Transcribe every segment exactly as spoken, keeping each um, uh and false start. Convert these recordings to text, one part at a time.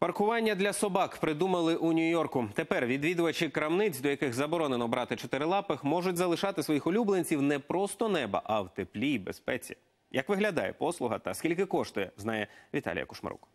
Паркування для собак придумали у Нью-Йорку. Тепер відвідувачі крамниць, до яких заборонено брати чотирилапих, можуть залишати своїх улюбленців не просто неба, а в теплі і безпеці. Як виглядає послуга та скільки коштує, знає Віталія Кушмарук.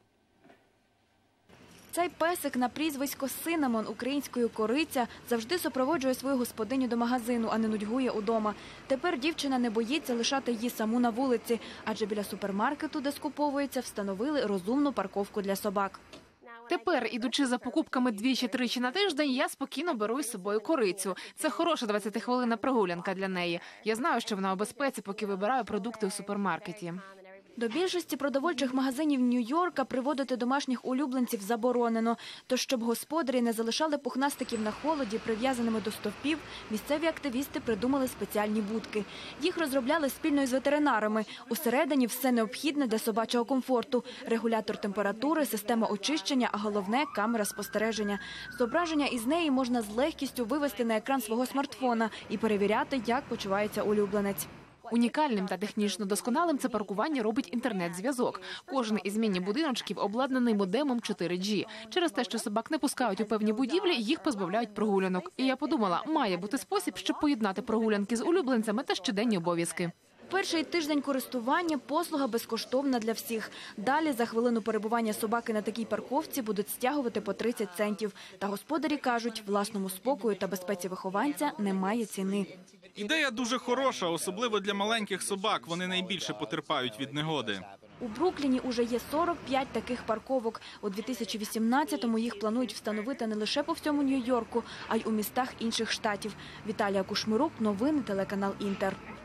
Цей песик на прізвисько Синамон, українською кориця, завжди супроводжує свою господиню до магазину, а не нудьгує удома. Тепер дівчина не боїться лишати її саму на вулиці, адже біля супермаркету, де скуповується, встановили розумну парковку для собак. Тепер, ідучи за покупками двічі-тричі на тиждень, я спокійно беру із собою корицю. Це хороша двадцятихвилинна прогулянка для неї. Я знаю, що вона у безпеці, поки вибираю продукти у супермаркеті. До більшості продовольчих магазинів Нью-Йорка приводити домашніх улюбленців заборонено. Тож, щоб господарі не залишали пухнастиків на холоді, прив'язаними до стовпів, місцеві активісти придумали спеціальні будки. Їх розробляли спільно із ветеринарами. Усередині все необхідне для собачого комфорту – регулятор температури, система очищення, а головне – камера спостереження. Зображення із неї можна з легкістю вивести на екран свого смартфона і перевіряти, як почувається улюбленець. Унікальним та технічно досконалим це паркування робить інтернет-зв'язок. Кожен із міні-будиночків обладнаний модемом чотири джі. Через те, що собак не пускають у певні будівлі, їх позбавляють прогулянок. І я подумала, має бути спосіб, щоб поєднати прогулянки з улюбленцями та щоденні обов'язки. Перший тиждень користування – послуга безкоштовна для всіх. Далі за хвилину перебування собаки на такій парковці будуть стягувати по тридцять центів. Та господарі кажуть, власному спокою та безпеці вихованця немає ціни. Ідея дуже хороша, особливо для маленьких собак. Вони найбільше потерпають від негоди. У Брукліні уже є сорок п'ять таких парковок. У дві тисячі вісімнадцятому їх планують встановити не лише по всьому Нью-Йорку, а й у містах інших штатів. Віталія Кушмарук, новини, телеканал «Інтер».